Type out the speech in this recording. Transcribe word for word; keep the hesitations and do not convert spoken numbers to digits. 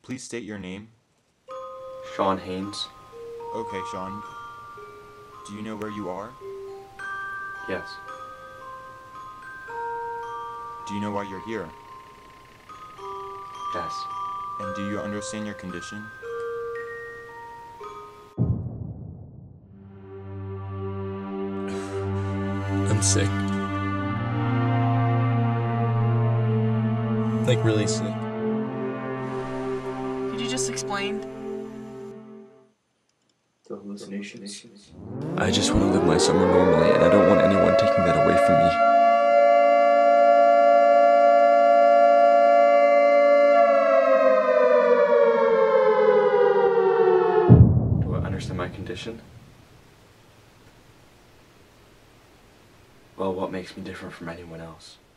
Please state your name. Sean Haynes. Okay, Sean. Do you know where you are? Yes. Do you know why you're here? Yes. And do you understand your condition? I'm sick. Like, really sick. Could you just explain? The hallucinations. I just want to live my summer normally, and I don't want anyone taking that away from me. Do I understand my condition? Well, what makes me different from anyone else?